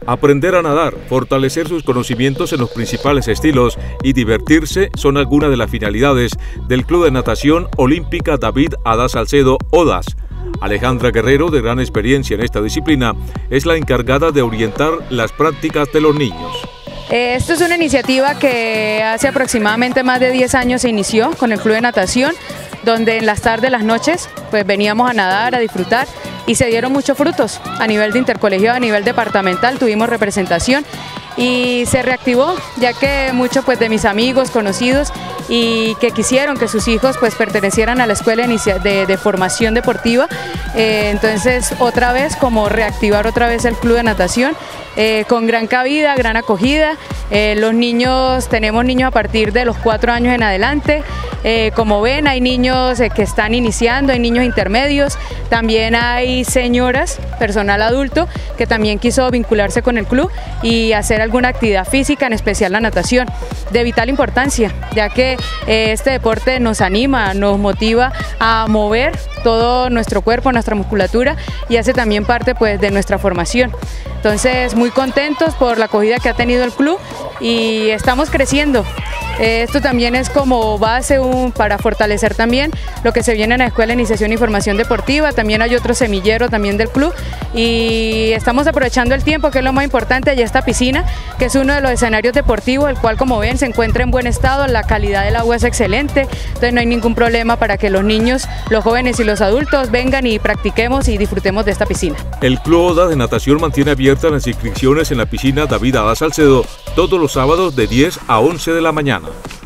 Aprender a nadar, fortalecer sus conocimientos en los principales estilos y divertirse son algunas de las finalidades del Club de Natación Olímpica David Ada Salcedo, ODAS. Alejandra Guerrero, de gran experiencia en esta disciplina, es la encargada de orientar las prácticas de los niños. Esto es una iniciativa que hace aproximadamente más de 10 años se inició con el Club de Natación, donde en las tardes, las noches, pues veníamos a nadar, a disfrutar, y se dieron muchos frutos a nivel de intercolegiado, a nivel departamental, tuvimos representación y se reactivó, ya que muchos pues de mis amigos, conocidos y que quisieron que sus hijos pues pertenecieran a la escuela de formación deportiva, entonces otra vez como reactivar otra vez el Club de Natación, con gran cabida, gran acogida. Los niños, tenemos niños a partir de los 4 años en adelante. Como ven, hay niños que están iniciando, hay niños intermedios, también hay señoras, personal adulto, que también quiso vincularse con el club y hacer alguna actividad física, en especial la natación, de vital importancia, ya que este deporte nos anima, nos motiva a mover todo nuestro cuerpo, nuestra musculatura, y hace también parte pues de nuestra formación. Entonces, muy contentos por la acogida que ha tenido el club y estamos creciendo. Esto también es como base para fortalecer también lo que se viene en la Escuela de Iniciación y Formación Deportiva. También hay otro semillero también del club y estamos aprovechando el tiempo, que es lo más importante. Allá esta piscina, que es uno de los escenarios deportivos, el cual, como ven, se encuentra en buen estado, la calidad del agua es excelente, entonces no hay ningún problema para que los niños, los jóvenes y los adultos vengan y practiquemos y disfrutemos de esta piscina. El Club ODAS de Natación mantiene abiertas las inscripciones en la piscina David Ada Salcedo todos los sábados de 10 a 11 de la mañana.